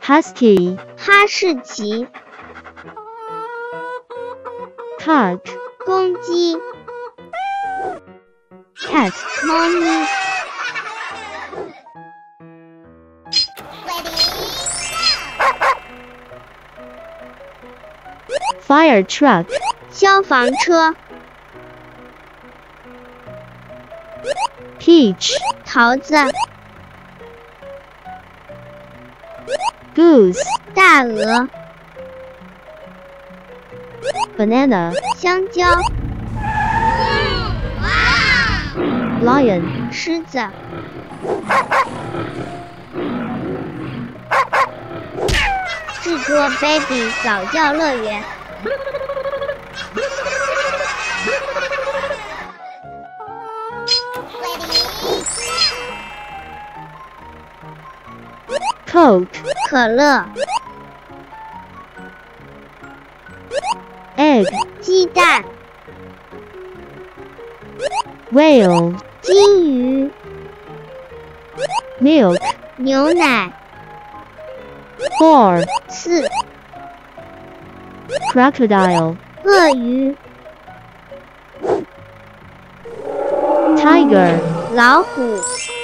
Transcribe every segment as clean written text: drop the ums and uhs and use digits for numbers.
Husky 哈士奇 Cock 公鸡 Cat 猫咪 Fire Truck 消防车 Peach 桃子 Goose 大鹅 Banana 香蕉 Lion 狮子智多 Baby 早教乐园 Coke 可乐 Egg 鸡蛋 Whale 金鱼 Milk 牛奶 4 4 Crocodile 鳄鱼 Tiger 老虎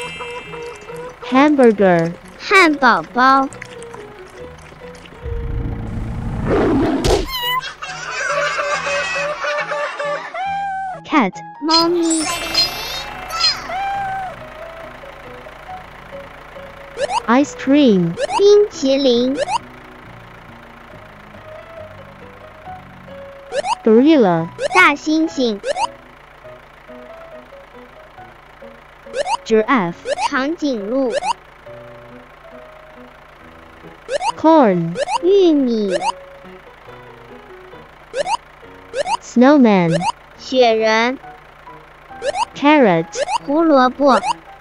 Hamburger 汉堡包 Cat 猫咪 Ice Cream 冰淇淋 Gorilla 大猩猩 Giraffe 长颈鹿 Corn 玉米 Snowman 雪人 Carrot 胡萝卜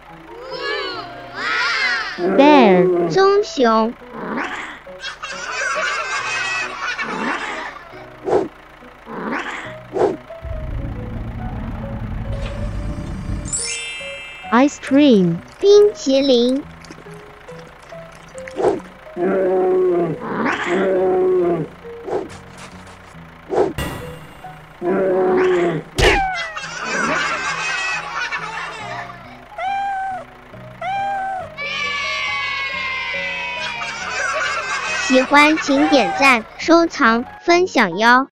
Bear 棕熊 Ice Cream 冰淇淋喜欢请点赞、收藏、分享哟！